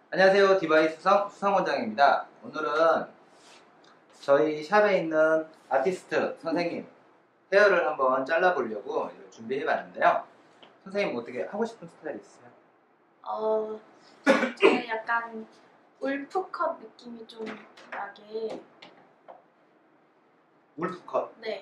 안녕하세요. 디바이 수성원장입니다. 오늘은 저희 샵에 있는 아티스트 선생님 헤어를 한번 잘라보려고 준비해 봤는데요. 선생님 어떻게 하고 싶은 스타일 있으세요? 어, 저는 약간 울프컷 느낌이 좀 나게, 울프컷. 네,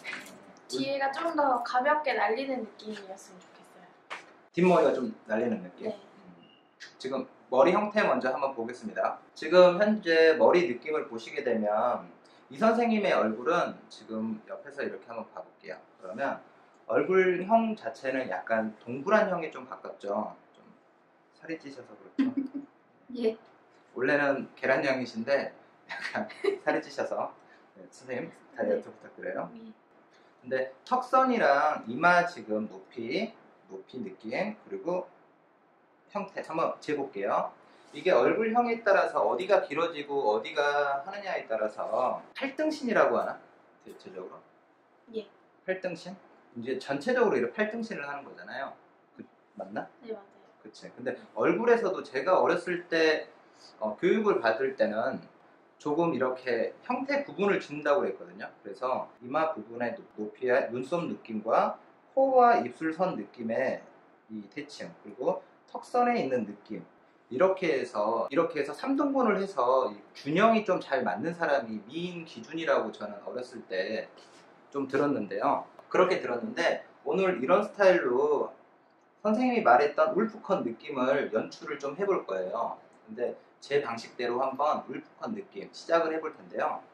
뒤에가 좀 더 가볍게 날리는 느낌이었으면 좋겠어요. 뒷머리가 좀 날리는 느낌. 네. 지금 머리 형태 먼저 한번 보겠습니다. 지금 현재 머리 느낌을 보시게 되면 이 선생님의 얼굴은 지금 옆에서 이렇게 한번 봐볼게요. 그러면 얼굴형 자체는 약간 동그란 형에 좀 가깝죠. 좀 살이 찌셔서 그렇죠. 예. 원래는 계란형이신데 약간 살이 찌셔서 네, 선생님 다이어트 부탁드려요. 예. 근데 턱선이랑 이마 지금 높이 느낌 그리고 형태 한번 재볼게요. 이게 얼굴형에 따라서 어디가 길어지고 어디가 하느냐에 따라서 팔등신이라고 하나? 대체적으로? 예. 팔등신? 이제 전체적으로 이렇게 팔등신을 하는 거잖아요. 맞나? 네, 맞아요. 그치. 근데 얼굴에서도 제가 어렸을 때 교육을 받을 때는 조금 이렇게 형태 구분을 준다고 했거든요. 그래서 이마 부분의 높이의 눈썹 느낌과 코와 입술선 느낌의 이 대칭 그리고 턱선에 있는 느낌 이렇게 해서 3등분을 해서 균형이 좀 잘 맞는 사람이 미인 기준이라고 저는 어렸을 때 좀 들었는데요. 그렇게 들었는데 오늘 이런 스타일로 선생님이 말했던 울프컷 느낌을 연출을 좀 해볼 거예요. 근데 제 방식대로 한번 울프컷 느낌 시작을 해볼 텐데요.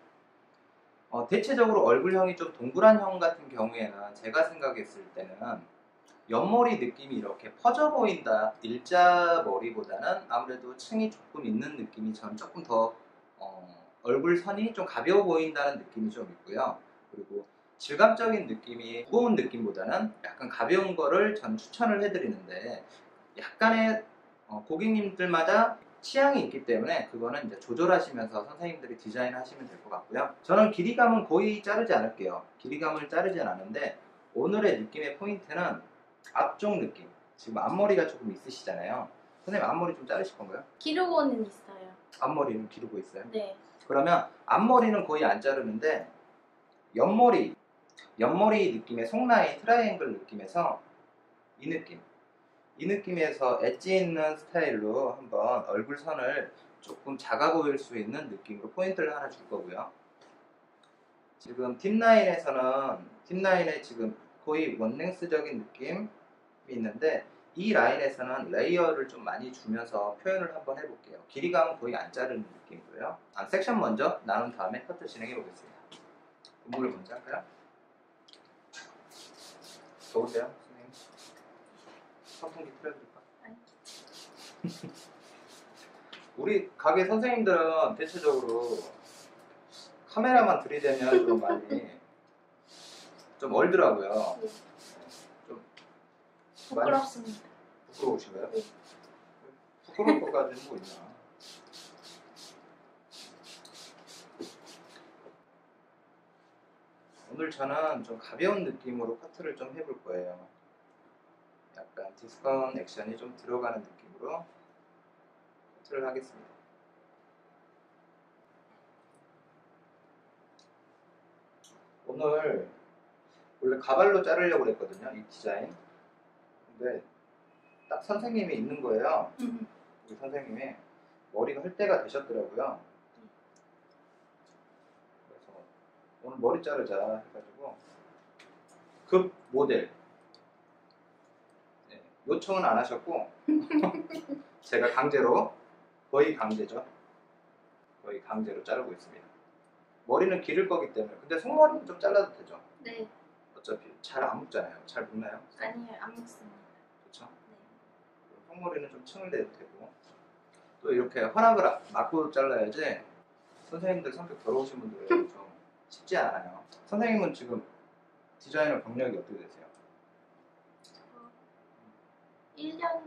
대체적으로 얼굴형이 좀 동그란 형 같은 경우에는 제가 생각했을 때는 옆머리 느낌이 이렇게 퍼져 보인다. 일자 머리보다는 아무래도 층이 조금 있는 느낌이 저는 조금 더 얼굴 선이 좀 가벼워 보인다는 느낌이 좀 있고요. 그리고 질감적인 느낌이 무거운 느낌보다는 약간 가벼운 거를 전 추천을 해드리는데 약간의 고객님들마다 취향이 있기 때문에 그거는 이제 조절하시면서 선생님들이 디자인하시면 될 것 같고요. 저는 길이감은 거의 자르지 않을게요. 길이감을 자르진 않은데 오늘의 느낌의 포인트는 앞쪽 느낌. 지금 앞머리가 조금 있으시잖아요. 선생님 앞머리 좀 자르실 건가요? 기르고는 있어요. 앞머리는 기르고 있어요? 네. 그러면 앞머리는 거의 안 자르는데 옆머리 느낌의 속라인 트라이앵글 느낌에서 이 느낌에서 엣지 있는 스타일로 한번 얼굴 선을 조금 작아 보일 수 있는 느낌으로 포인트를 하나 줄 거고요. 지금 뒷라인에 지금 거의 원랭스적인 느낌이 있는데 이 라인에서는 레이어를 좀 많이 주면서 표현을 한번 해볼게요. 길이감은 거의 안 자르는 느낌이고요. 섹션 먼저 나눈 다음에 커트 진행해 보겠습니다. 분무를 먼저 할까요? 더우세요? 선생님? 선풍기 틀어드릴까? 아니. 우리 가게 선생님들은 대체적으로 카메라만 들이대면 좀 많이 좀 얼더라고요. 네. 좀 부끄럽습니다. 부끄러우신가요? 네. 부끄러울 것까지는 뭐 있나? 오늘 저는 좀 가벼운 느낌으로 커트를 좀 해볼 거예요. 약간 디스컨 액션이 좀 들어가는 느낌으로 커트를 하겠습니다. 오늘 원래 가발로 자르려고 그랬거든요, 이 디자인. 근데 딱 선생님이 있는 거예요. 우리 선생님이 머리가 흘 때가 되셨더라고요. 그래서 오늘 머리 자르자 해가지고 급 모델 요청은 안 하셨고 제가 강제로 거의 강제죠. 거의 강제로 자르고 있습니다. 머리는 기를 거기 때문에 근데 속머리는 좀 잘라도 되죠. 네. 어차피 잘 안 묶잖아요. 잘 묶나요? 아니에요, 안 먹습니다. 그렇죠. 네. 속머리는 좀 층을 내도 되고 또 이렇게 허락을 받고 잘라야지 선생님들 성격 더러우신 분들은 좀 쉽지 않아요. 선생님은 지금 디자이너 경력이 어떻게 되세요? 1년?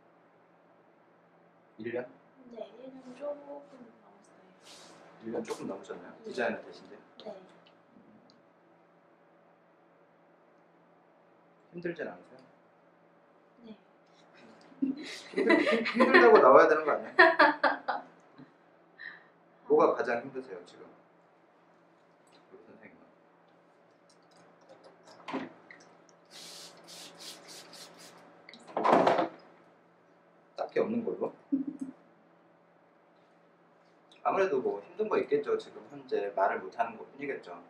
1년? 네, 1년 조금 넘었어요. 1년 조금 넘으셨나요? 네. 디자이너 되신데? 네. 힘들진 않으세요? 네. 힘들다고 나와야 되는 거 아니에요? 뭐가 가장 힘드세요 지금? 우리 선생님은. 딱히 없는 걸로? 아무래도 뭐 힘든 거 있겠죠. 지금 현재 말을 못하는 것 뿐이겠죠.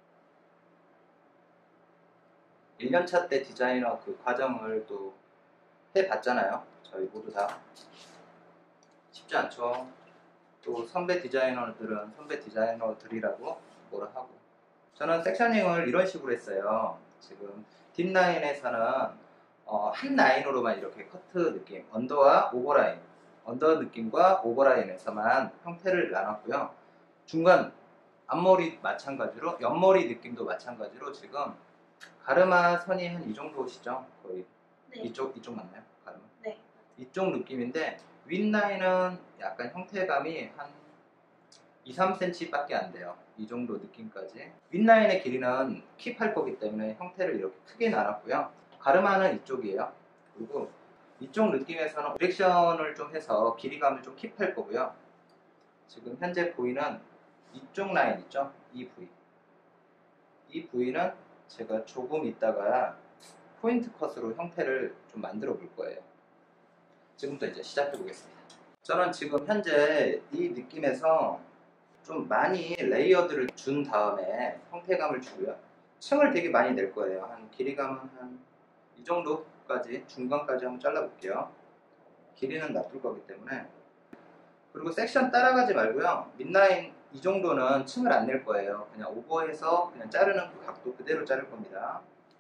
1년차 때 디자이너 그 과정을 또 해봤잖아요. 저희 모두 다. 쉽지 않죠. 또 선배 디자이너들은 선배 디자이너들이라고 뭐라 하고. 저는 섹셔닝을 이런 식으로 했어요. 지금 딥라인에서는 한 라인으로만 이렇게 커트 느낌, 언더와 오버라인, 언더 느낌과 오버라인에서만 형태를 나눴고요. 중간 앞머리 마찬가지로, 옆머리 느낌도 마찬가지로 지금 가르마 선이 한 이 정도시죠? 거의. 네. 이쪽 맞나요? 가르마? 네. 이쪽 느낌인데 윗라인은 약간 형태감이 한 2, 3cm 밖에 안 돼요. 이 정도 느낌까지. 윗라인의 길이는 킵할 거기 때문에 형태를 이렇게 크게 나눴고요. 가르마는 이쪽이에요. 그리고 이쪽 느낌에서는 디렉션을 좀 해서 길이감을 좀 킵할 거고요. 지금 현재 보이는 이쪽 라인 있죠? 이 부위. 이 부위는 제가 조금 있다가 포인트 컷으로 형태를 좀 만들어 볼 거예요. 지금부터 이제 시작해 보겠습니다. 저는 지금 현재 이 느낌에서 좀 많이 레이어드를 준 다음에 형태감을 주고요. 층을 되게 많이 낼 거예요. 한 길이감은 한 이 정도까지, 중간까지 한번 잘라볼게요. 길이는 놔둘 거기 때문에. 그리고 섹션 따라가지 말고요. mid라인 이 정도는 층을 안 낼 거예요. 그냥 오버해서 그냥 자르는 그 각도 그대로 자를 겁니다.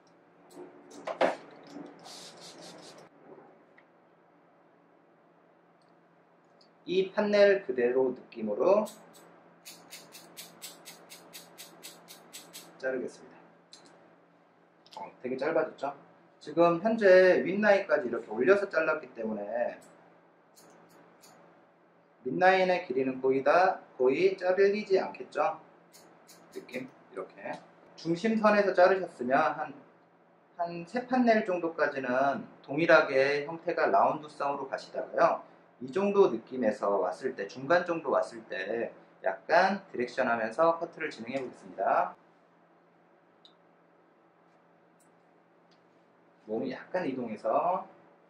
이 판넬 그대로 느낌으로 자르겠습니다. 되게 짧아졌죠? 지금 현재 윗라인까지 이렇게 올려서 잘랐기 때문에 밑라인의 길이는 거의 자르지 않겠죠? 느낌 이렇게 중심선에서 자르셨으면 한 세 판넬 정도까지는 동일하게 형태가 라운드성으로 가시다가요. 이 정도 느낌에서 왔을 때, 중간 정도 왔을 때 약간 디렉션 하면서 커트를 진행해 보겠습니다. 몸이 약간 이동해서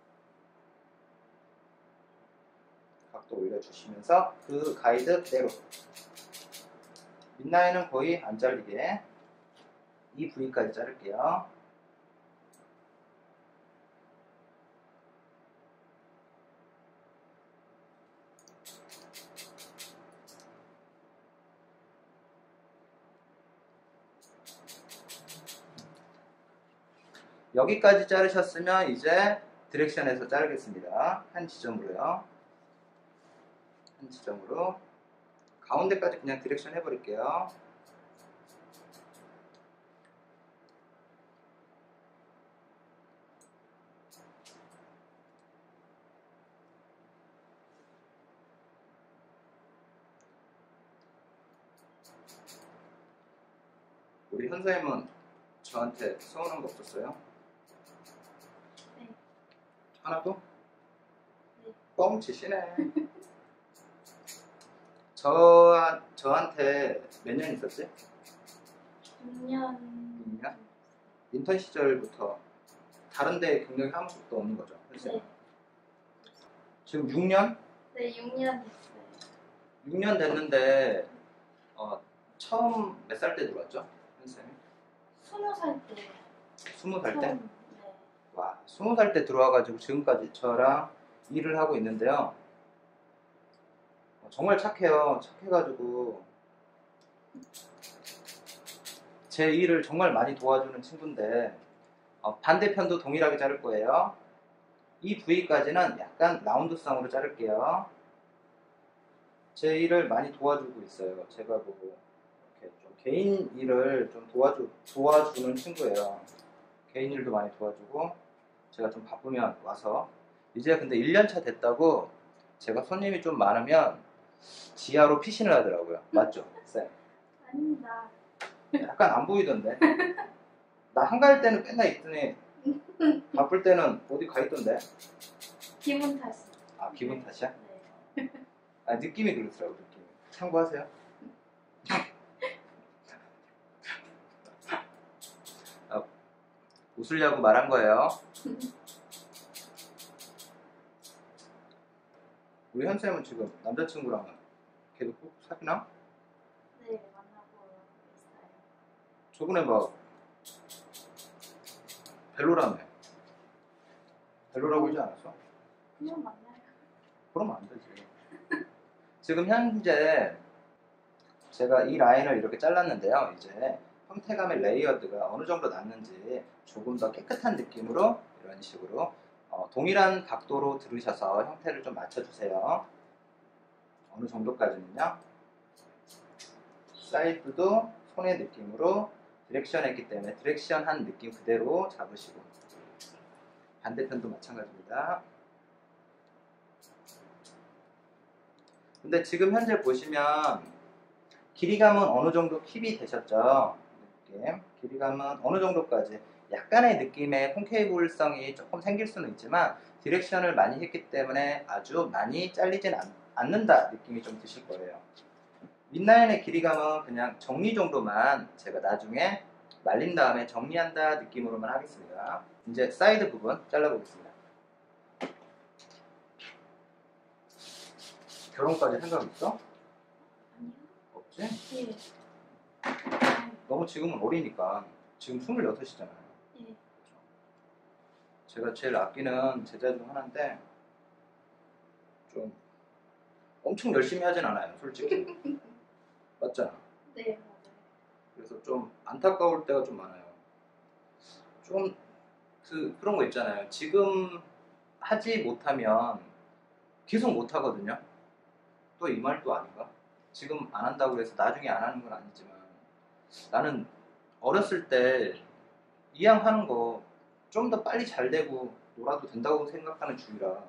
각도 올려주시면서 그 가이드대로 밑라인은 거의 안 잘리게 이 부위까지 자를게요. 여기까지 자르셨으면 이제 디렉션에서 자르겠습니다. 한 지점으로요. 한 지점으로 가운데까지 그냥 디렉션 해버릴게요. 우리 현사님은 저한테 서운한 거 없었어요? 네. 하나도? 네. 뻥치시네. 저한테 몇 년 있었지? 6년. 6년? 인턴 시절부터 다른 데 경력이 한 번도 없는 거죠? 네. 지금 6년? 네, 6년 됐어요. 6년 됐는데 처음 몇 살 때 들어왔죠? 선생님? 20살 때. 20살 때? 네. 와, 20살 때 들어와가지고 지금까지 저랑 일을 하고 있는데요. 정말 착해요. 착해가지고 제 일을 정말 많이 도와주는 친구인데 반대편도 동일하게 자를 거예요. 이 부위까지는 약간 라운드성으로 자를게요. 제 일을 많이 도와주고 있어요. 제가 보고 이렇게 좀 개인 일을 좀 도와주는 친구예요. 개인 일도 많이 도와주고 제가 좀 바쁘면 와서 이제 근데 1년차 됐다고 제가 손님이 좀 많으면 지하로 피신을 하더라고요. 맞죠? 쌤? 아닙니다. 약간 안 보이던데. 나 한가할 때는 맨날 있더니 바쁠 때는 어디 가 있던데. 기분 탓이. 아, 기분 탓이야? 네. 아, 느낌이 그렇더라고. 느낌이. 참고하세요. 아, 웃으려고 말한 거예요. 우리 현쌤은 지금 남자친구랑 계속 꼭 사귀나? 네, 만나고 있어요. 저번에 막 벨로라며. 벨로라고 하지 않았어? 그냥 만나요. 그러면 안 되지. 지금 현재 제가 이 라인을 이렇게 잘랐는데요. 이제 형태감의 레이어드가 어느 정도 났는지 조금 더 깨끗한 느낌으로 이런 식으로 동일한 각도로 들으셔서 형태를 좀 맞춰주세요. 어느 정도까지는요. 사이드도 손의 느낌으로 디렉션 했기 때문에 디렉션한 느낌 그대로 잡으시고 반대편도 마찬가지입니다. 근데 지금 현재 보시면 길이감은 어느 정도 킵이 되셨죠? 느낌. 길이감은 어느 정도까지 약간의 느낌의 콘케이블성이 조금 생길 수는 있지만 디렉션을 많이 했기 때문에 아주 많이 잘리진 않는다 느낌이 좀 드실 거예요. 윗라인의 길이감은 그냥 정리 정도만 제가 나중에 말린 다음에 정리한다 느낌으로만 하겠습니다. 이제 사이드 부분 잘라보겠습니다. 결혼까지 생각 있어? 아니요? 없지? 네. 너무 지금은 어리니까. 지금 26이잖아요. 네. 제가 제일 아끼는 제자 중 하나인데 좀 엄청 열심히 하진 않아요, 솔직히. 맞잖아. 네, 맞아요. 그래서 좀 안타까울 때가 좀 많아요. 좀 그런 거 있잖아요. 지금 하지 못하면 계속 못 하거든요. 또 이 말도 아닌가? 지금 안 한다고 해서 나중에 안 하는 건 아니지만 나는 어렸을 때 이왕 하는 거 좀 더 빨리 잘 되고 놀아도 된다고 생각하는 주의라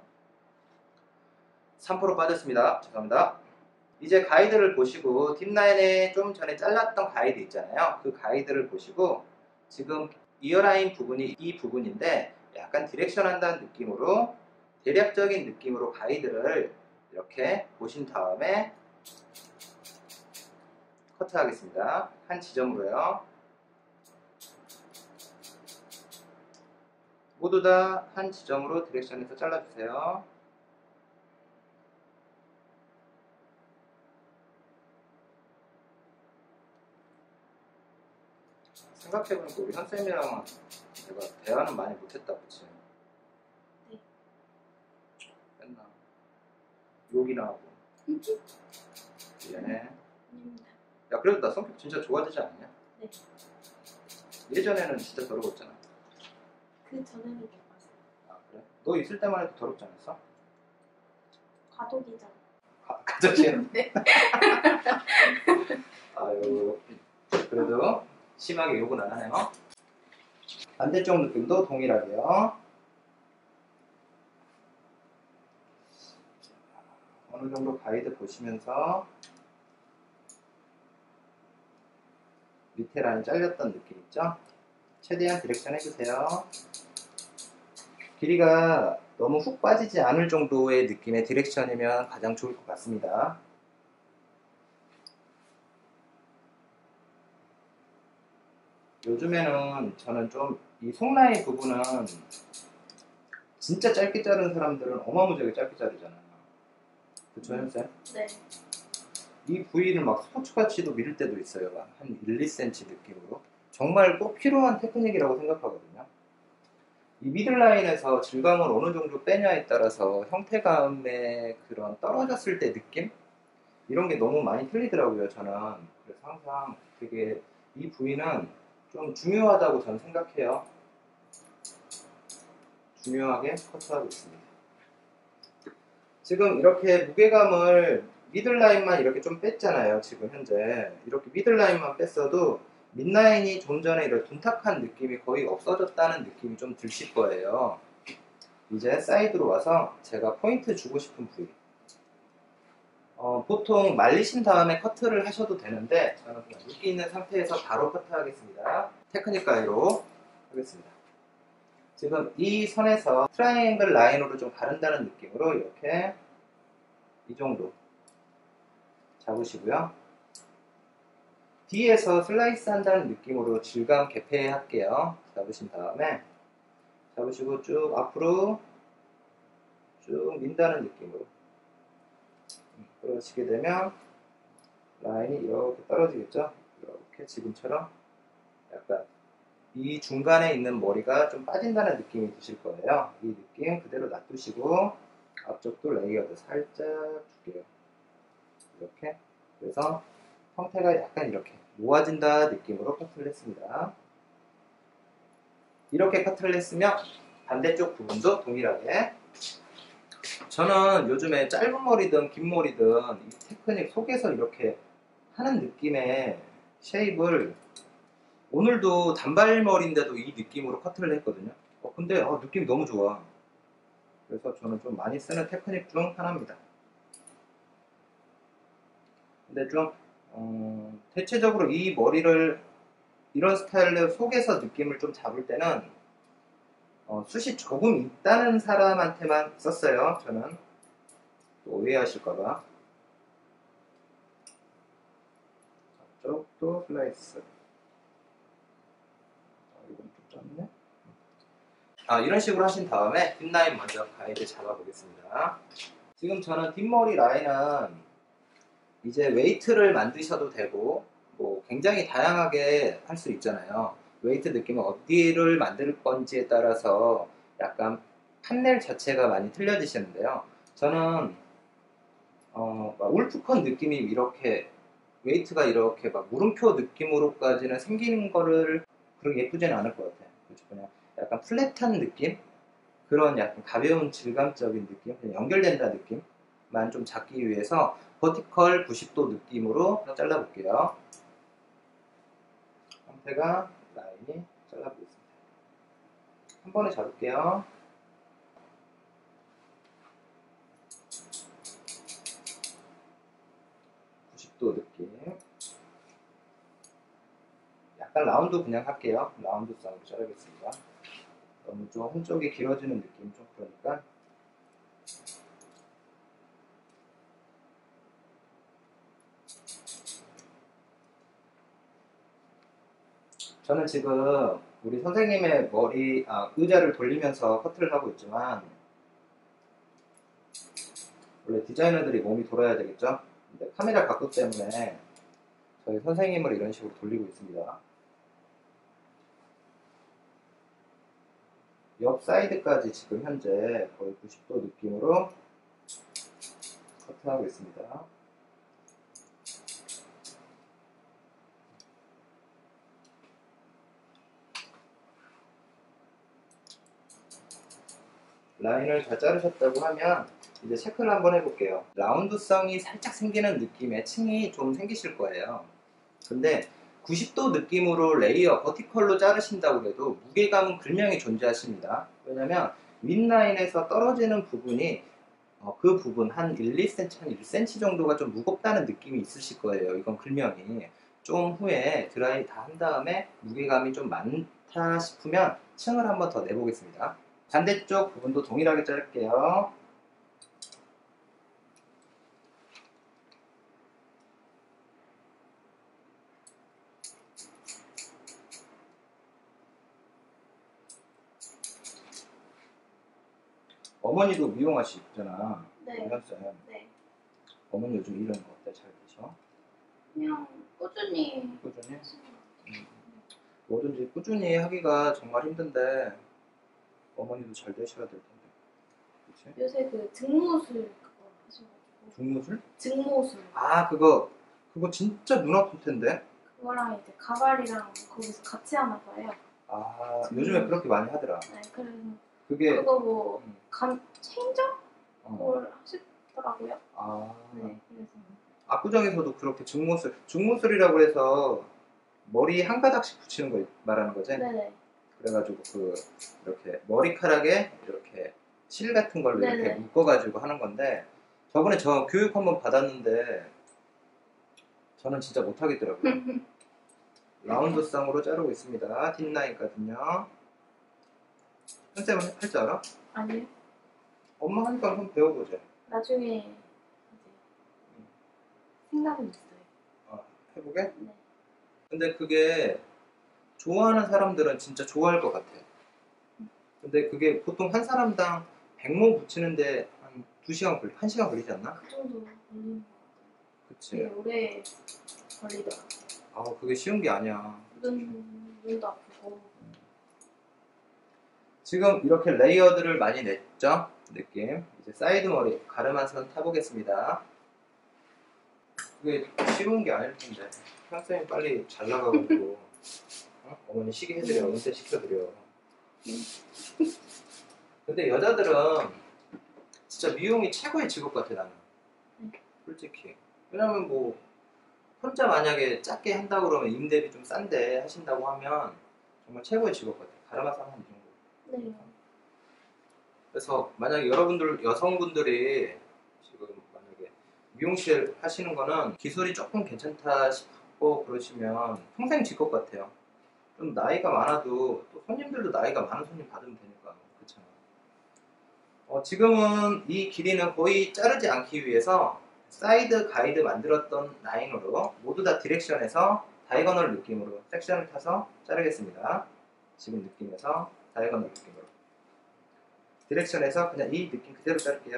3% 빠졌습니다. 죄송합니다. 이제 가이드를 보시고 딥라인에 좀 전에 잘랐던 가이드 있잖아요. 그 가이드를 보시고 지금 이어라인 부분이 이 부분인데 약간 디렉션 한다는 느낌으로 대략적인 느낌으로 가이드를 이렇게 보신 다음에 커트하겠습니다. 한 지점으로요. 모두 다 한 지점으로 디렉션에서 잘라주세요. 생각해보니까 우리 현쌤이랑은 내가 대화는 많이 못했다, 그치? 네. 맨날 욕이나 하고 미안해. 아닙니다. 야, 그래도 나 성격 진짜 좋아지지 않냐? 네. 예전에는 진짜 더러웠잖아. 그 전에는 못 봤어요. 아, 그래? 너 있을 때만 해도 더럽지 않았어? 과도기잖아. 가족이야. 네. 아유, 그래도 심하게 욕은 안 하네요. 반대쪽 느낌도 동일하게요. 어느 정도 가이드 보시면서 밑에 라인 잘렸던 느낌 있죠? 최대한 디렉션 해주세요. 길이가 너무 훅 빠지지 않을 정도의 느낌의 디렉션이면 가장 좋을 것 같습니다. 요즘에는 저는 좀 이 속라인 부분은 진짜 짧게 자르는 사람들은 어마무지하게 짧게 자르잖아요. 그쵸, 현쌤? 네. 이 부위를 막 스포츠카치도 밀을 때도 있어요. 한 1, 2cm 느낌으로. 정말 꼭 필요한 테크닉이라고 생각하거든요. 이 미들라인에서 질감을 어느 정도 빼냐에 따라서 형태감의 그런 떨어졌을 때 느낌? 이런 게 너무 많이 틀리더라고요, 저는. 그래서 항상 되게 이 부위는 좀 중요하다고 저는 생각해요. 중요하게 커트하고 있습니다. 지금 이렇게 무게감을 미들라인만 이렇게 좀 뺐잖아요. 지금 현재 이렇게 미들라인만 뺐어도 mid라인이 좀 전에 이런 둔탁한 느낌이 거의 없어졌다는 느낌이 좀 드실 거예요. 이제 사이드로 와서 제가 포인트 주고 싶은 부위, 보통 말리신 다음에 커트를 하셔도 되는데 저는 그냥 물기 있는 상태에서 바로 커트하겠습니다. 테크닉 가위로 하겠습니다. 지금 이 선에서 트라이앵글 라인으로 좀 가른다는 느낌으로 이렇게 이 정도 잡으시고요. 뒤에서 슬라이스 한다는 느낌으로 질감 개폐할게요. 잡으신 다음에 잡으시고 쭉 앞으로 쭉 민다는 느낌으로 그러시게 되면 라인이 이렇게 떨어지겠죠? 이렇게 지금처럼 약간 이 중간에 있는 머리가 좀 빠진다는 느낌이 드실 거예요. 이 느낌 그대로 놔두시고 앞쪽도 레이어드 살짝 줄게요. 이렇게. 그래서 형태가 약간 이렇게 모아진다 느낌으로 커트를 했습니다. 이렇게 커트를 했으면 반대쪽 부분도 동일하게, 저는 요즘에 짧은 머리든 긴 머리든 이 테크닉 속에서 이렇게 하는 느낌의 쉐입을, 오늘도 단발머리인데도 이 느낌으로 커트를 했거든요. 근데 느낌이 너무 좋아. 그래서 저는 좀 많이 쓰는 테크닉 중 하나입니다. 근데 좀 대체적으로 이 머리를 이런 스타일로 속에서 느낌을 좀 잡을 때는 숱이 조금 있다는 사람한테만 썼어요. 저는 또 오해하실까봐. 앞쪽도 슬라이스. 이건 좀 짧네. 이런 식으로 하신 다음에 뒷라인 먼저 가이드 잡아보겠습니다. 지금 저는 뒷머리 라인은 이제 웨이트를 만드셔도 되고 뭐 굉장히 다양하게 할 수 있잖아요. 웨이트 느낌은 어디를 만들 건지에 따라서 약간 판넬 자체가 많이 틀려지시는데요. 저는 막 울프컷 느낌이 이렇게 웨이트가 이렇게 막 물음표 느낌으로까지는 생기는 거를 그렇게 예쁘지는 않을 것 같아요. 그렇죠? 그냥 약간 플랫한 느낌? 그런 약간 가벼운 질감적인 느낌? 그냥 연결된다 느낌만 좀 잡기 위해서 버티컬 90도 느낌으로 잘라볼게요. 형태가 라인이 잘라보겠습니다. 한 번에 잡을게요. 느낌. 약간 라운드 그냥 할게요. 라운드 쌍으로 자르겠습니다. 너무 좀 한쪽이 길어지는 느낌 좀 그러니까. 저는 지금 우리 선생님의 머리, 의자를 돌리면서 커트를 하고 있지만, 원래 디자이너들이 몸이 돌아야 되겠죠? 근데 카메라 각도 때문에 저희 선생님을 이런 식으로 돌리고 있습니다. 옆 사이드까지 지금 현재 거의 90도 느낌으로 커트하고 있습니다. 라인을 잘 자르셨다고 하면 이제 체크를 한번 해볼게요. 라운드성이 살짝 생기는 느낌의 층이 좀 생기실 거예요. 근데 90도 느낌으로 레이어, 버티컬로 자르신다고 해도 무게감은 분명히 존재하십니다. 왜냐면 윗라인에서 떨어지는 부분이 그 부분 한 1, 2cm, 한 1cm 정도가 좀 무겁다는 느낌이 있으실 거예요. 이건 분명히. 좀 후에 드라이 다 한 다음에 무게감이 좀 많다 싶으면 층을 한번 더 내보겠습니다. 반대쪽 부분도 동일하게 자를게요. 어머니도 미용하시잖아. 네. 선생님. 네. 어머니 요즘 일은 어때? 잘 되셔? 그냥 꾸준히 꾸준히? 뭐든지 꾸준히 하기가 정말 힘든데 어머니도 잘 되셔야 될 텐데. 그치? 요새 그 등모술 그거 하셔가지고. 중무술? 등모술 그거 진짜 눈 아플 텐데. 그거랑 이제 가발이랑 거기서 같이 하나 봐요. 요즘에 그렇게 많이 하더라. 네, 그래서 그게 그거 뭐 체인저? 어. 그걸 하시더라고요. 아, 네, 그래서 압구정에서도 그렇게 중무술이라고 해서 머리 한 가닥씩 붙이는 거 말하는 거지? 네네. 그래가지고 이렇게 머리카락에 이렇게 실 같은 걸로 네네. 이렇게 묶어가지고 하는 건데, 저번에 저 교육 한번 받았는데 저는 진짜 못하겠더라고요. 라운드성으로 자르고 있습니다. 뒷라인까지요. 선생님은 할 줄 알아? 아니요. 엄마 하니까 한번 배워보자. 나중에 이제 생각은 있어요. 해보게? 네. 근데 그게 좋아하는 사람들은 진짜 좋아할 것 같아. 근데 그게 보통 한 사람당 100모 붙이는데 한 2시간 1시간 걸리지 않나? 그 정도 걸리는 것 같아요. 그치? 되게 오래 걸리더라고요. 그게 쉬운 게 아니야. 눈도 아프고. 지금 이렇게 레이어드를 많이 냈죠? 느낌. 이제 사이드 머리 가르마 선 타보겠습니다. 그게 쉬운 게 아닐 텐데. 선생님 빨리 잘 나가가지고 어머니 시계 해드려, 은퇴 시켜드려. 근데 여자들은 진짜 미용이 최고의 직업 같아 나는. 솔직히. 왜냐면 뭐 혼자 만약에 작게 한다고 그러면 임대비 좀 싼데 하신다고 하면 정말 최고의 직업 같아. 가르마 선 한 이 정도. 네. 그래서 만약에 여러분들 여성분들이 지금 만약에 미용실 하시는 거는 기술이 조금 괜찮다 싶고 그러시면 평생 질 것 같아요. 좀 나이가 많아도 또 손님들도 나이가 많은 손님 받으면 되니까 그렇잖아. 지금은 이 길이는 거의 자르지 않기 위해서 사이드 가이드 만들었던 라인으로 모두 다 디렉션에서 다이거널 느낌으로 섹션을 타서 자르겠습니다. 지금 느낌에서 다이거널 느낌으로. 디렉션에서 그냥 이 느낌 그대로 자를게요.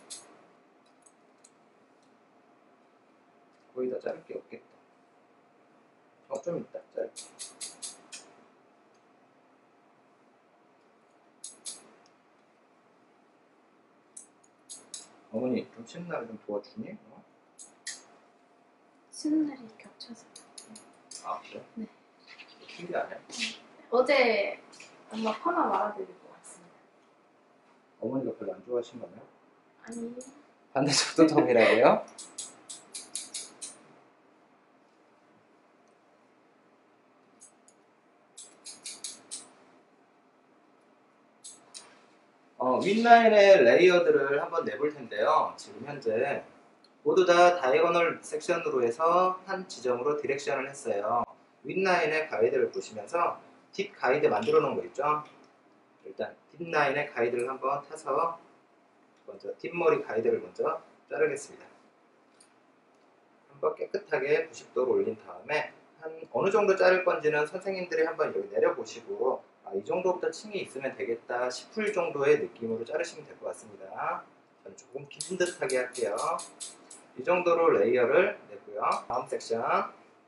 거의 다 자를 게 없겠다. 좀 있다 자를게. 어머니 좀 쉬는 날에 좀 도와주니? 쉬는 날이 겹쳐서. 그래? 네. 신기 아니야? 어제 엄마 파마 말아드리고 왔습니다. 어머니가 별로 안 좋아하신 거네요? 아니. 반대쪽도 동일하고요. 윗라인의 레이어드를 한번 내볼 텐데요. 지금 현재 모두 다 다이거널 섹션으로 해서 한 지점으로 디렉션을 했어요. 윗라인의 가이드를 보시면서 뒷 가이드 만들어 놓은 거 있죠? 일단 뒷라인의 가이드를 한번 타서 먼저 뒷머리 가이드를 먼저 자르겠습니다. 한번 깨끗하게 90도로 올린 다음에 한 어느 정도 자를 건지는 선생님들이 한번 여기 내려보시고 이 정도부터 층이 있으면 되겠다 싶을 정도의 느낌으로 자르시면 될 것 같습니다. 저는 조금 긴 듯하게 할게요. 이 정도로 레이어를 내고요. 다음 섹션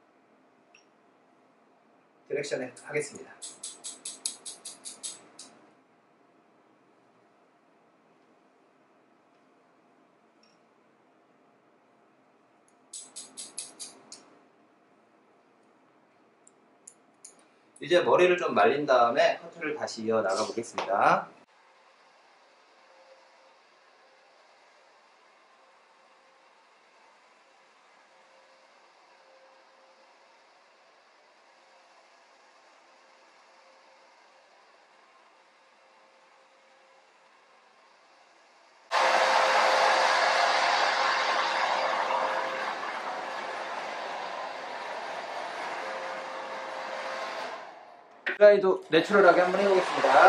디렉션 하겠습니다. 이제 머리를 좀 말린 다음에 커트를 다시 이어 나가 보겠습니다. 드라이도 내추럴하게 한번 해보겠습니다.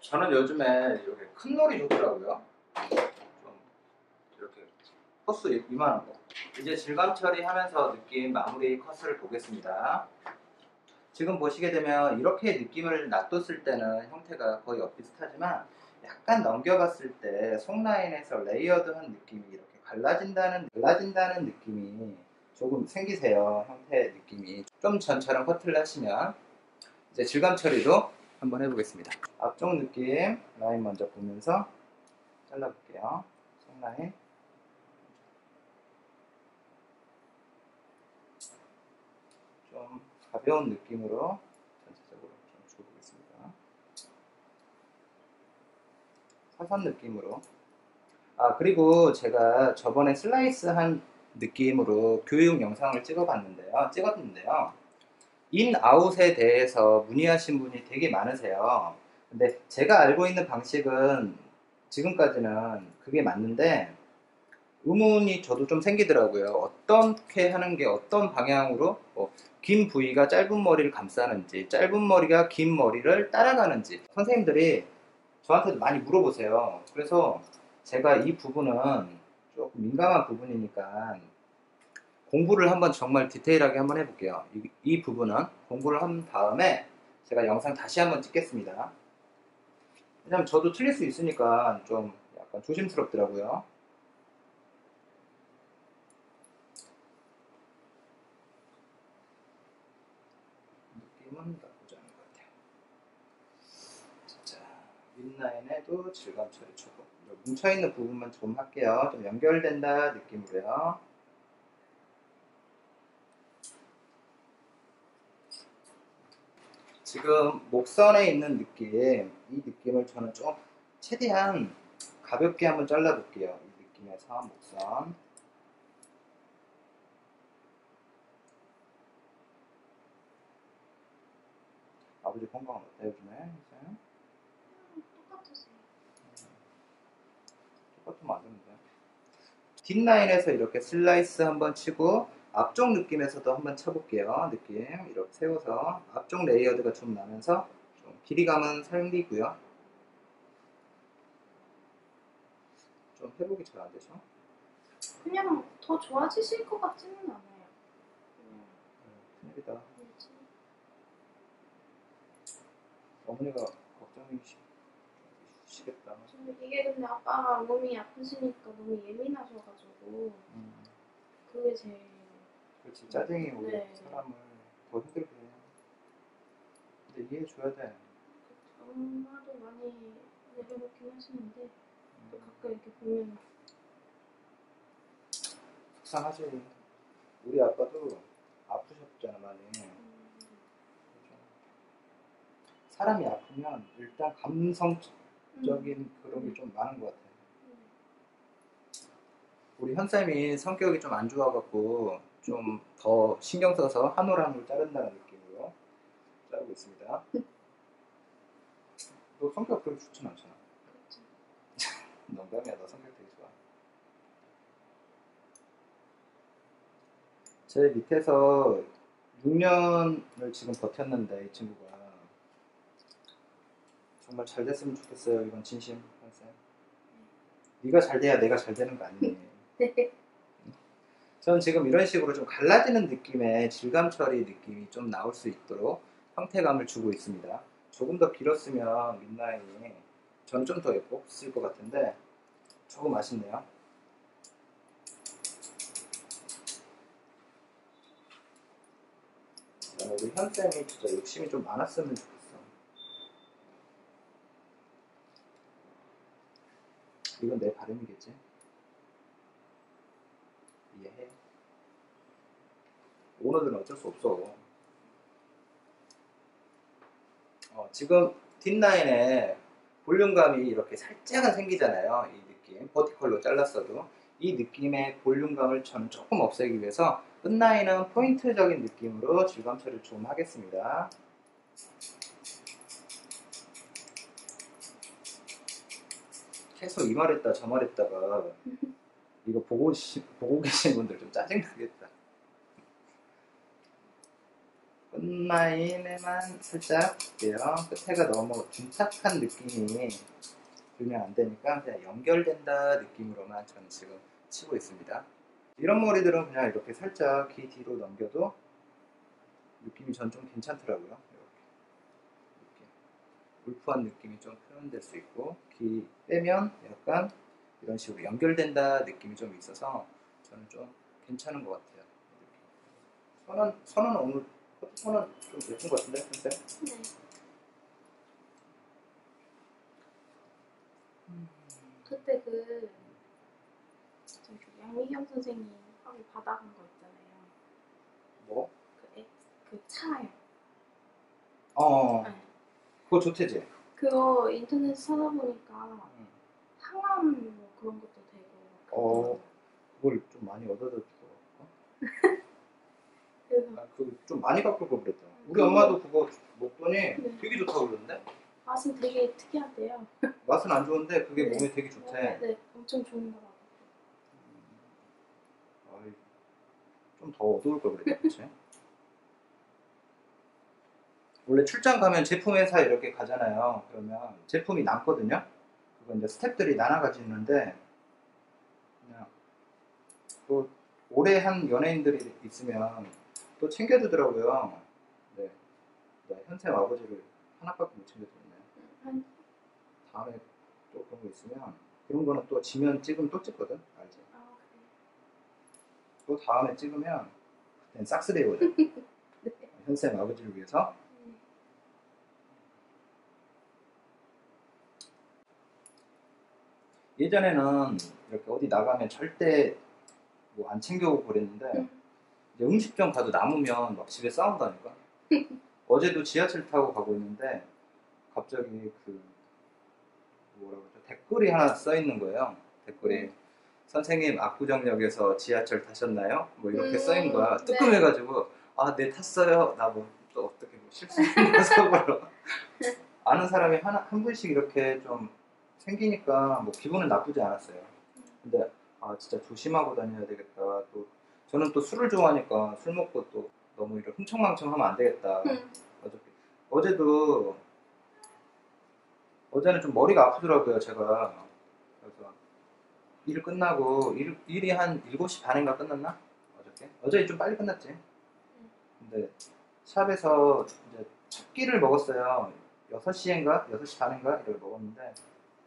저는 요즘에 이렇게 큰 놀이 좋더라고요. 좀 이렇게 코스 이만한 거. 이제 질감 처리하면서 느낀 마무리 컷을 보겠습니다. 지금 보시게 되면 이렇게 느낌을 놔뒀을 때는 형태가 거의 엇비슷하지만 약간 넘겨봤을 때 속 라인에서 레이어드한 느낌이 이렇게 갈라진다는 느낌이 조금 생기세요. 형태 느낌이 좀 전처럼 커트를 하시면 이제 질감 처리도 한번 해보겠습니다. 앞쪽 느낌 라인 먼저 보면서 잘라볼게요. 속 라인 좀 가벼운 느낌으로 전체적으로 좀 줘보겠습니다. 사선 느낌으로. 그리고 제가 저번에 슬라이스 한 느낌으로 교육 영상을 찍었는데요. 인, 아웃에 대해서 문의하신 분이 되게 많으세요. 근데 제가 알고 있는 방식은 지금까지는 그게 맞는데 의문이 저도 좀 생기더라고요. 어떻게 하는 게 어떤 방향으로 긴 부위가 짧은 머리를 감싸는지 짧은 머리가 긴 머리를 따라가는지 선생님들이 저한테도 많이 물어보세요. 그래서 제가 이 부분은 조금 민감한 부분이니까 공부를 한번 정말 디테일하게 한번 해볼게요. 이 부분은 공부를 한 다음에 제가 영상 다시 한번 찍겠습니다. 왜냐면 저도 틀릴 수 있으니까 좀 약간 조심스럽더라고요. 느낌은 나쁘지 않은 것 같아요. 자, 윗라인에도 질감 처리 초고 뭉쳐있는 부분만 좀 할게요. 좀 연결된다 느낌으로요. 지금 목선에 있는 느낌, 이 느낌을 저는 좀 최대한 가볍게 한번 잘라볼게요. 이 느낌에서 목선. 아버지 건강은 어때요, 요즘에? 똑같으세요. 똑같으면 안 되는데. 뒷라인에서 이렇게 슬라이스 한번 치고 앞쪽 느낌에서도 한번 쳐볼게요. 느낌 이렇게 세워서 앞쪽 레이어드가 좀 나면서 좀 길이감은 살리고요. 좀 회복이 잘 안 되죠? 그냥 더 좋아지실 것 같지는 않아요. 큰일이다. 어머니가 걱정이시겠다. 이게 근데 아빠가 몸이 아프시니까 너무 예민하셔가지고 그게 제일 그렇지, 짜증이 오히려 네. 사람을 더 힘들게 해요. 근데 이해해줘야 돼. 엄마도 많이 내려놓긴 하시는데 또 가끔 이렇게 보면 속상하지. 우리 아빠도 아프셨잖아, 많이. 그렇죠. 사람이 아프면 일단 감성적인 그런 게 좀 많은 것 같아요. 우리 현쌤이 성격이 좀 안 좋아갖고 좀 더 신경 써서 한 올 한 올 자른다는 느낌으로 자르고 있습니다. 너 성격 그렇게 좋진 않잖아. 농담이야, 너 성격 되게 좋아. 제 밑에서 6년을 지금 버텼는데 이 친구가 정말 잘 됐으면 좋겠어요. 이건 진심, 현쌤. 네가 잘 돼야 내가 잘 되는 거 아니니? 저는 지금 이런 식으로 좀 갈라지는 느낌의 질감 처리 느낌이 좀 나올 수 있도록 형태감을 주고 있습니다. 조금 더 길었으면 윗라인이 저는 좀 더 예뻤을 것 같은데 조금 아쉽네요. 우리 현쌤이 진짜 욕심이 좀 많았으면 좋겠어. 이건 내 바람이겠지? 이해해? 오늘은 어쩔 수 없어. 지금 뒷라인에 볼륨감이 이렇게 살짝은 생기잖아요. 이 느낌. 버티컬로 잘랐어도. 이 느낌의 볼륨감을 저는 조금 없애기 위해서 끝라인은 포인트적인 느낌으로 질감 처리를 좀 하겠습니다. 계속 이 말했다 저 말했다가 이거 보고 계신 분들 좀 짜증나겠다. 끝라인에만 살짝 할게요. 끝에가 너무 중탁한 느낌이 들면 안 되니까 그냥 연결된다 느낌으로만 저는 지금 치고 있습니다. 이런 머리들은 그냥 이렇게 살짝 귀 뒤로 넘겨도 느낌이 전 좀 괜찮더라고요. 이렇게 울프한 느낌이 좀 표현될 수 있고, 귀 빼면 약간 이런 식으로 연결된다 느낌이 좀 있어서 저는 좀 괜찮은 것 같아요. 선은 오늘 선은 좀 예쁜 것 같은데, 선생? 네. 그때 저기 양미경 선생님 하고 받아간 거 있잖아요. 뭐? 그 차요. 어, 네. 그거 좋대지? 그거 인터넷 찾아보니까 항암 뭐 그런 것도 되고. 어, 그걸 좀 많이 얻어다 주고. 그래서 아, 그거 좀 많이 갖고 올 걸 그랬다. 우리 그거- 엄마도 그거 먹더니 네. 되게 좋다고 그러는데? 맛은 되게 특이하대요. 맛은 안 좋은데 그게 네. 몸에 되게 좋대. 네, 엄청 좋은 거라고. 좀 더 어두울 걸 그랬다, 그치? 원래 출장 가면 제품 회사 이렇게 가잖아요. 그러면 제품이 남거든요. 그거 이제 스탭들이 나눠 가지는데 그냥 또 오래 한 연예인들이 있으면 또 챙겨주더라고요. 네, 나 현생 아버지를 하나밖에 못 챙겨줬네. 한 다음에 또 그런 거 있으면 그런 거는 또 지면 찍으면 또 찍거든, 알지? 아, 그래요. 또 다음에 찍으면 그땐 싹스레이 오죠. 네. 현생 아버지를 위해서. 예전에는 이렇게 어디 나가면 절대 뭐 안 챙겨오고 그랬는데 이제 음식점 가도 남으면 막 집에 싸운다니까. 어제도 지하철 타고 가고 있는데 갑자기 그 뭐라 그러죠? 댓글이 하나 써 있는 거예요. 댓글이 선생님 압구정역에서 지하철 타셨나요? 뭐 이렇게 써 있는 거야. 네. 뜨끔해가지고 아, 네 탔어요. 나 뭐 또 어떻게 뭐 실수했나 속으로. 아는 사람이 한 분씩 이렇게 좀 생기니까 뭐 기분은 나쁘지 않았어요. 근데 아, 진짜 조심하고 다녀야 되겠다. 또 저는 또 술을 좋아하니까 술 먹고 또 너무 이렇게 흥청망청하면 안 되겠다. 어제도 어제는 좀 머리가 아프더라고요, 제가. 그래서 일 끝나고 일이 한 7시 반인가 끝났나? 어저께? 어제 좀 빨리 끝났지. 근데 샵에서 이제 첫 끼를 먹었어요. 6시인가? 6시 반인가? 이걸 먹었는데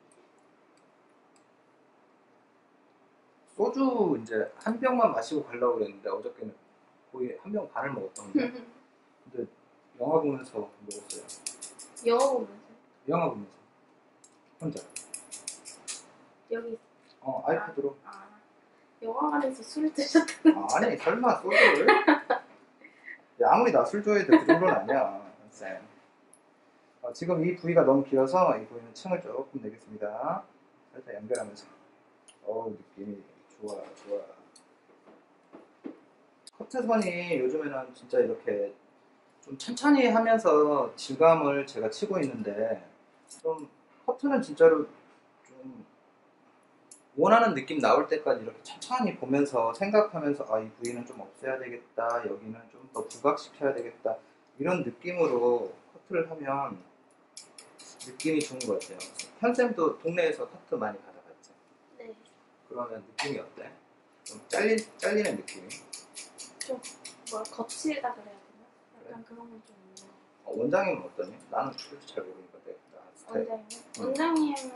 소주 이제 한 병만 마시고 가려고 그랬는데 어저께는 거의 한 병 반을 먹었거든요. 근데 영화 보면서 먹었어요. 영어 보면서 영화 보면서 혼자. 여기 아이패드로. 영화관에서 술을 드셨다. 아니 설마 소주를? 야, 아무리 나 술 좋아해도 그 정도는 아니야, 쌤. 지금 이 부위가 너무 길어서 이 부위는 층을 조금 내겠습니다. 살짝 연결하면서. 느낌이 좋아, 좋아. 커트선이 요즘에는 진짜 이렇게 좀 천천히 하면서 질감을 제가 치고 있는데 좀 커트는 진짜로 좀 원하는 느낌 나올 때까지 이렇게 천천히 보면서 생각하면서 이 부위는 좀 없애야 되겠다, 여기는 좀 더 부각시켜야 되겠다 이런 느낌으로 커트를 하면 느낌이 좋은 것 같아요. 현쌤도 동네에서 커트 많이 받아봤죠? 네. 그러면 느낌이 어때? 좀 잘리는 느낌이? 좀 거칠다 그래야 되나? 약간 그런 건 좀 있는 것 원장님은 어떠니? 나는 솔직히 잘 모르니까 나 스타일. 같아요. 원장님은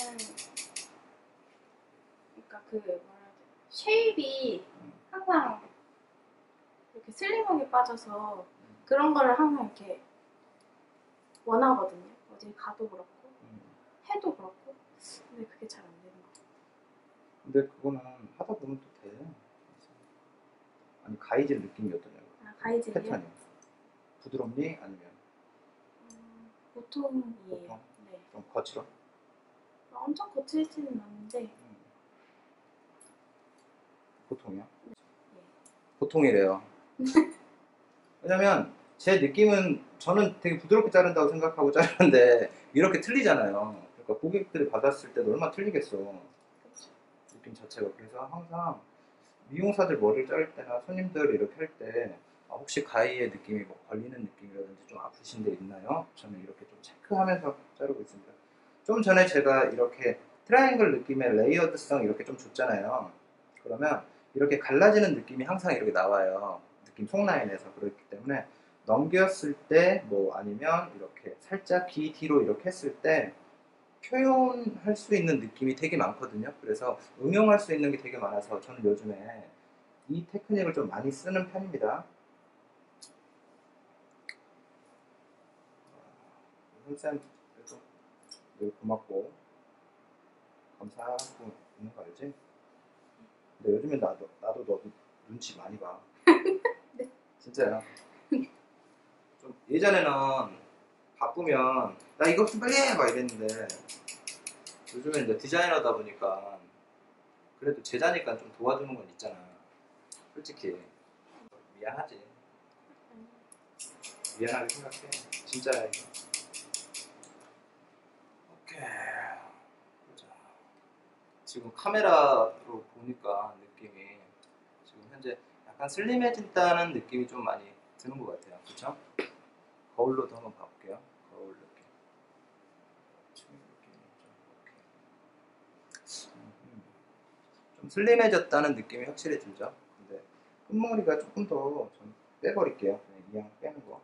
그러니까 그 뭐라 해야 돼? 쉐입이 항상 이렇게 슬림하게 빠져서 그런 거를 항상 이렇게 원하거든요. 어디 가도 그렇고 해도 그렇고 근데 그게 잘 안 되는 것 같아요. 근데 그거는 하다 보면 또 돼. 아니 가이질 느낌이 어떠냐고. 가이질이요? 패턴이 부드럽니? 아니면 보통이에요. 보통? 네. 좀 거칠어? 엄청 거칠지는 않은데 보통이요? 네. 보통이래요. 왜냐면 제 느낌은 저는 되게 부드럽게 자른다고 생각하고 자르는데 이렇게 틀리잖아요. 그러니까 고객들이 받았을 때도 얼마나 틀리겠어. 그렇죠. 느낌 자체가. 그래서 항상 미용사들 머리를 자를 때나 손님들 이렇게 할 때 혹시 가위의 느낌이 뭐 걸리는 느낌이라든지 좀 아프신 데 있나요? 저는 이렇게 좀 체크하면서 자르고 있습니다. 좀 전에 제가 이렇게 트라이앵글 느낌의 레이어드성 이렇게 좀 줬잖아요. 그러면 이렇게 갈라지는 느낌이 항상 이렇게 나와요. 느낌 속라인에서. 그렇기 때문에 넘겼을 때 뭐 아니면 이렇게 살짝 귀 뒤로 이렇게 했을 때 표현할 수 있는 느낌이 되게 많거든요. 그래서 응용할 수 있는 게 되게 많아서 저는 요즘에 이 테크닉을 좀 많이 쓰는 편입니다. 선생님 그래도 늘 고맙고 감사하고 있는 거 알지? 근데 요즘에 나도 너도 눈치 많이 봐. 네. 진짜야. 좀 예전에는 바쁘면 나 이거 좀 빨리 해! 막 이랬는데 요즘에 이제 디자이너다 보니까 그래도 제자니까 좀 도와주는 건 있잖아. 솔직히 미안하지. 미안하게 생각해. 진짜야 이거. 오케이. 보자. 지금 카메라로 보니까 느낌이 지금 현재 약간 슬림해진다는 느낌이 좀 많이 드는 것 같아요. 그쵸? 거울로도 한번 봐볼게요. 거울 느낌. 좀 슬림해졌다는 느낌이 확실히 들죠. 근데 끝머리가 조금 더 좀 빼버릴게요. 그냥 이왕 빼는 거.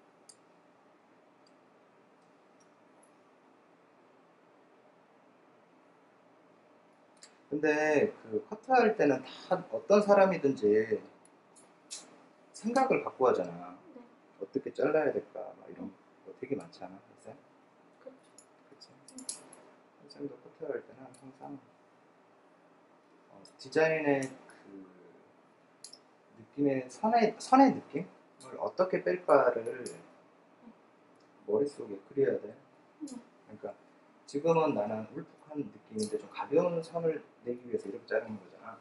근데 그 커트할 때는 다 어떤 사람이든지 생각을 갖고 하잖아. 네. 어떻게 잘라야 될까 막 이런 거 되게 많잖아. 선생. 그렇죠. 그치? 선생도 커트할 때는 항상 디자인의 그 느낌의 선의 느낌을 어떻게 뺄까를 머릿속에 그려야 돼. 그러니까 지금은 나는 울쭉한 느낌인데 좀 가벼운 선을 내기 위해서 이렇게 자르는 거잖아.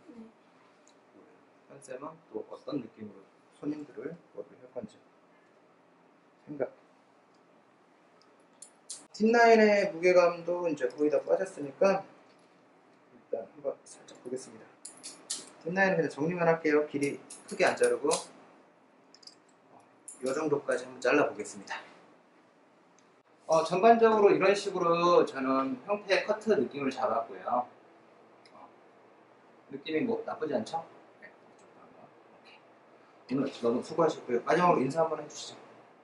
현쌤은 또 어떤 느낌으로 손님들을 뭐를 할 건지 생각. 뒷라인의 무게감도 이제 거의 다 빠졌으니까 일단 한번 살짝 보겠습니다. 뒷라인은 그냥 정리만 할게요. 길이 크게 안 자르고 이 정도까지 한번 잘라 보겠습니다. 전반적으로 이런 식으로 저는 형태의 커트 느낌을 잡았고요. 느낌이 뭐 나쁘지 않죠? 네, 오늘 너무 수고하셨고요. 마지막으로 인사 한번 해주시죠.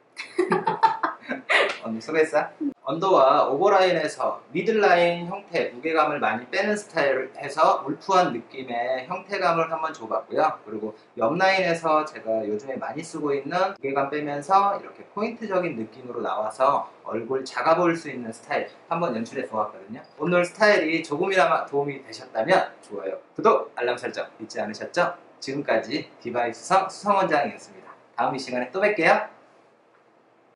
언니 수고했어. 언더와 오버라인에서 미들라인 형태, 무게감을 많이 빼는 스타일을 해서 울프한 느낌의 형태감을 한번 줘봤고요. 그리고 옆라인에서 제가 요즘에 많이 쓰고 있는 무게감 빼면서 이렇게 포인트적인 느낌으로 나와서 얼굴 작아 보일 수 있는 스타일 한번 연출해 보았거든요. 오늘 스타일이 조금이나마 도움이 되셨다면 좋아요, 구독, 알람 설정 잊지 않으셨죠? 지금까지 디바이스성 수성원장이었습니다. 다음 이 시간에 또 뵐게요.